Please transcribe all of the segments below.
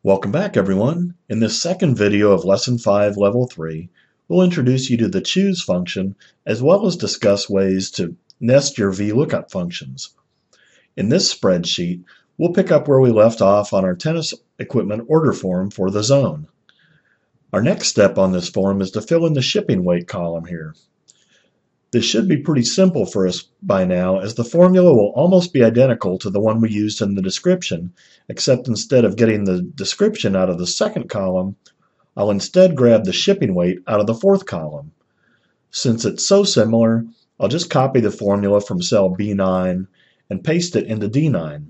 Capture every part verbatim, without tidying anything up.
Welcome back, everyone. In this second video of Lesson five, Level three, we'll introduce you to the choose function as well as discuss ways to nest your Vlookup functions. In this spreadsheet, we'll pick up where we left off on our tennis equipment order form for the zone. Our next step on this form is to fill in the shipping weight column here. This should be pretty simple for us by now, as the formula will almost be identical to the one we used in the description, except instead of getting the description out of the second column, I'll instead grab the shipping weight out of the fourth column. Since it's so similar, I'll just copy the formula from cell B nine and paste it into D nine.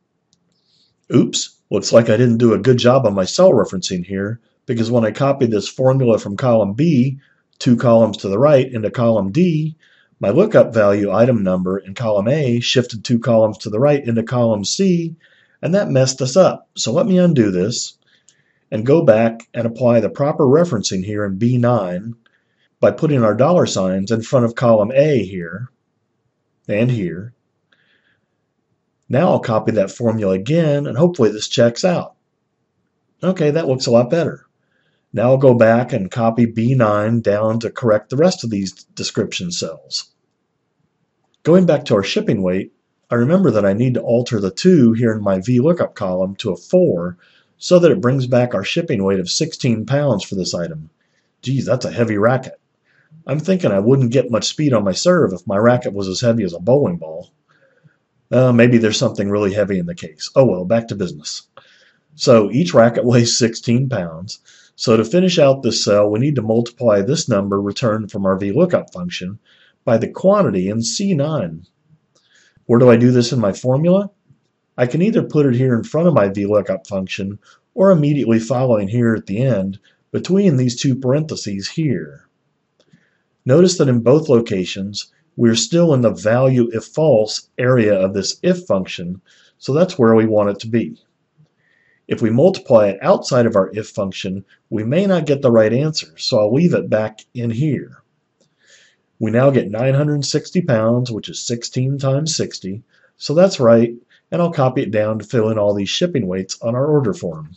Oops, looks like I didn't do a good job on my cell referencing here, because when I copied this formula from column B, two columns to the right into column D, my lookup value item number in column A shifted two columns to the right into column C, and that messed us up. So let me undo this and go back and apply the proper referencing here in B nine by putting our dollar signs in front of column A here and here. Now I'll copy that formula again, and hopefully this checks out. Okay, that looks a lot better. Now I'll go back and copy B nine down to correct the rest of these description cells. Going back to our shipping weight, I remember that I need to alter the two here in my Vlookup column to a four so that it brings back our shipping weight of sixteen pounds for this item. Geez, that's a heavy racket. I'm thinking I wouldn't get much speed on my serve if my racket was as heavy as a bowling ball. Uh, maybe there's something really heavy in the case. Oh well, back to business. So each racket weighs sixteen pounds. So to finish out this cell, we need to multiply this number returned from our Vlookup function by the quantity in C nine. Where do I do this in my formula? I can either put it here in front of my Vlookup function or immediately following here at the end between these two parentheses here. Notice that in both locations, we're still in the value if false area of this if function, so that's where we want it to be. If we multiply it outside of our if function, we may not get the right answer, so I'll leave it back in here. We now get nine hundred sixty pounds, which is sixteen times sixty, so that's right, and I'll copy it down to fill in all these shipping weights on our order form.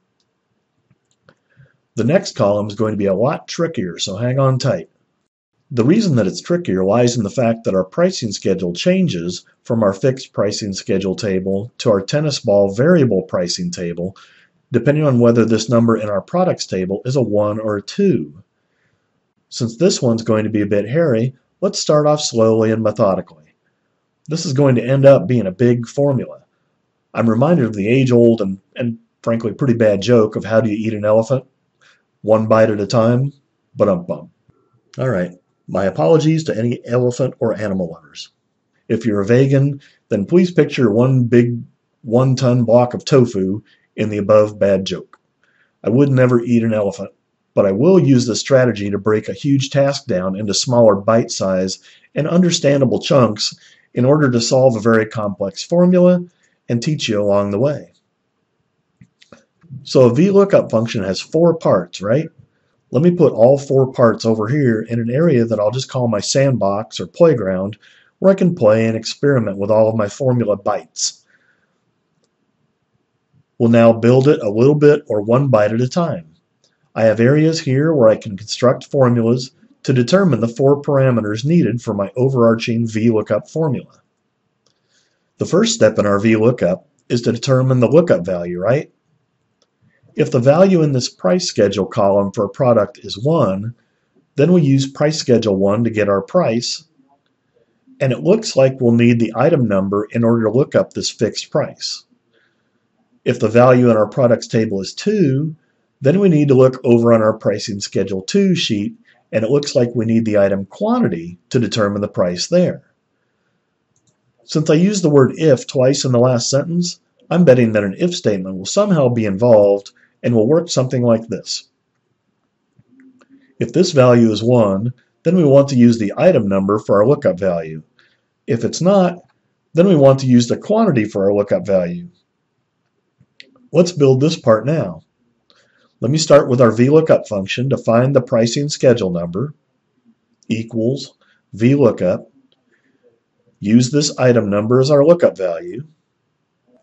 The next column is going to be a lot trickier, so hang on tight. The reason that it's trickier lies in the fact that our pricing schedule changes from our fixed pricing schedule table to our tennis ball variable pricing table, depending on whether this number in our products table is a one or a two. Since this one's going to be a bit hairy, let's start off slowly and methodically. This is going to end up being a big formula. I'm reminded of the age-old and, and frankly pretty bad joke of how do you eat an elephant? One bite at a time, ba-dum-bum. All right. My apologies to any elephant or animal lovers. If you're a vegan, then please picture one big one-ton block of tofu in the above bad joke. I would never eat an elephant, but I will use this strategy to break a huge task down into smaller bite-size and understandable chunks in order to solve a very complex formula and teach you along the way. So a Vlookup function has four parts, right? Let me put all four parts over here in an area that I'll just call my sandbox or playground, where I can play and experiment with all of my formula bytes. We'll now build it a little bit or one byte at a time. I have areas here where I can construct formulas to determine the four parameters needed for my overarching Vlookup formula. The first step in our Vlookup is to determine the lookup value, right? If the value in this price schedule column for a product is one, then we use price schedule one to get our price, and it looks like we'll need the item number in order to look up this fixed price. If the value in our products table is two, then we need to look over on our pricing schedule two sheet, and it looks like we need the item quantity to determine the price there. Since I used the word if twice in the last sentence, I'm betting that an if statement will somehow be involved and will work something like this. If this value is one, then we want to use the item number for our lookup value. If it's not, then we want to use the quantity for our lookup value. Let's build this part now. Let me start with our Vlookup function to find the pricing schedule number equals Vlookup. Use this item number as our lookup value.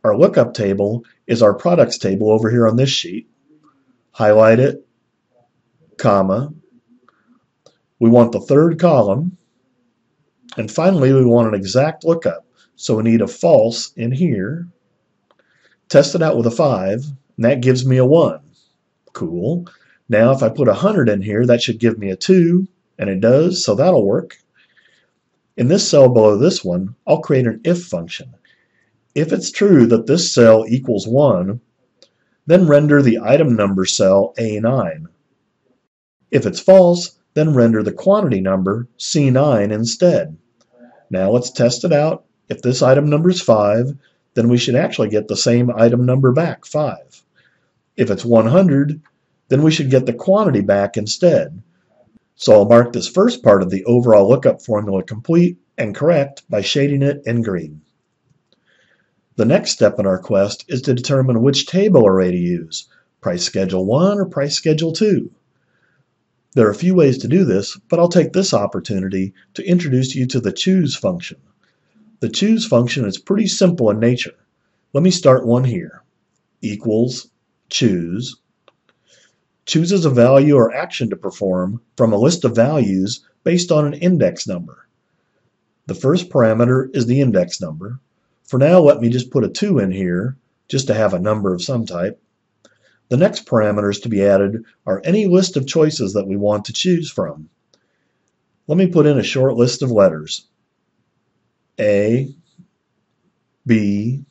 Our lookup table is our products table over here on this sheet. Highlight it, comma. We want the third column. And finally, we want an exact lookup. So we need a false in here. Test it out with a five, and that gives me a one. Cool. Now if I put one hundred in here, that should give me a two, and it does, so that'll work. In this cell below this one, I'll create an if function. If it's true that this cell equals one, then render the item number cell A nine. If it's false, then render the quantity number C nine instead. Now let's test it out. If this item number is five, then we should actually get the same item number back, five. If it's one hundred, then we should get the quantity back instead. So I'll mark this first part of the overall lookup formula complete and correct by shading it in green. The next step in our quest is to determine which table array to use, price schedule one or price schedule two. There are a few ways to do this, but I'll take this opportunity to introduce you to the choose function. The choose function is pretty simple in nature. Let me start one here. Equals choose. Chooses a value or action to perform from a list of values based on an index number. The first parameter is the index number. For now, let me just put a two in here, just to have a number of some type. The next parameters to be added are any list of choices that we want to choose from. Let me put in a short list of letters. A, B,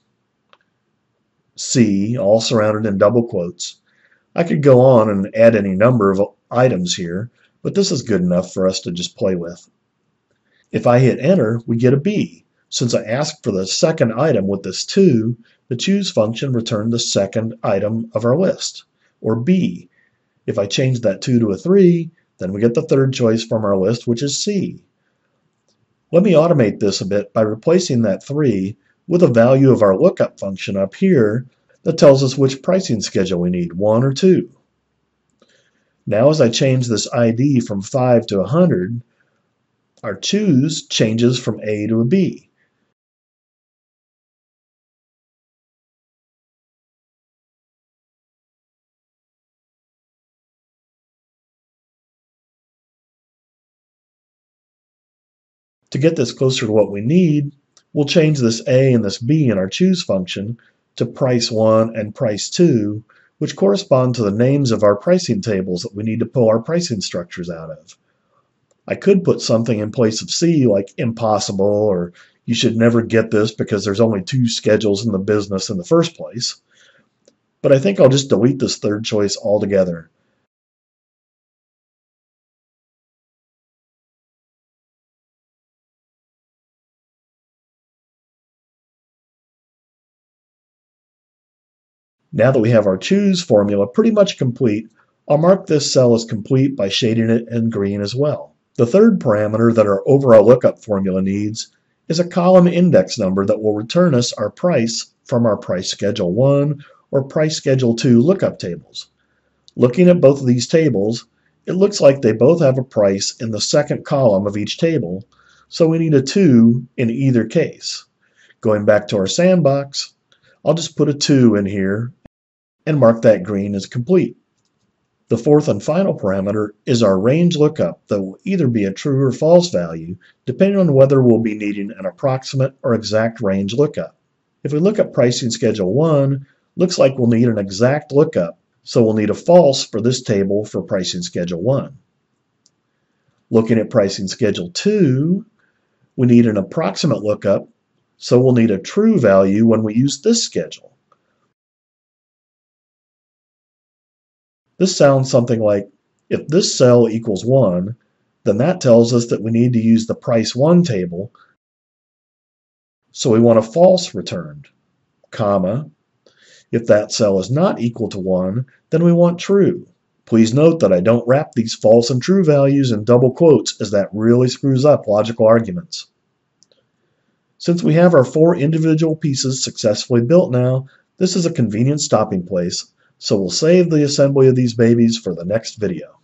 C, all surrounded in double quotes. I could go on and add any number of items here, but this is good enough for us to just play with. If I hit enter, we get a B. Since I asked for the second item with this two, the choose function returned the second item of our list, or B. If I change that two to a three, then we get the third choice from our list, which is C. Let me automate this a bit by replacing that three with a value of our lookup function up here that tells us which pricing schedule we need, one or two. Now as I change this I D from five to one hundred, our choose changes from A to a B. To get this closer to what we need, we'll change this A and this B in our choose function to price one and price two, which correspond to the names of our pricing tables that we need to pull our pricing structures out of. I could put something in place of C like impossible, or you should never get this because there's only two schedules in the business in the first place. But I think I'll just delete this third choice altogether. Now that we have our choose formula pretty much complete, I'll mark this cell as complete by shading it in green as well. The third parameter that our overall lookup formula needs is a column index number that will return us our price from our price schedule one or price schedule two lookup tables. Looking at both of these tables, it looks like they both have a price in the second column of each table, so we need a two in either case. Going back to our sandbox, I'll just put a two in here and mark that green as complete. The fourth and final parameter is our range lookup that will either be a true or false value, depending on whether we'll be needing an approximate or exact range lookup. If we look at pricing schedule one, looks like we'll need an exact lookup, so we'll need a false for this table for pricing schedule one. Looking at pricing schedule two, we need an approximate lookup, so we'll need a true value when we use this schedule. This sounds something like, if this cell equals one, then that tells us that we need to use the price one table, so we want a false returned, comma. If that cell is not equal to one, then we want true. Please note that I don't wrap these false and true values in double quotes, as that really screws up logical arguments. Since we have our four individual pieces successfully built now, this is a convenient stopping place, so we'll save the assembly of these babies for the next video.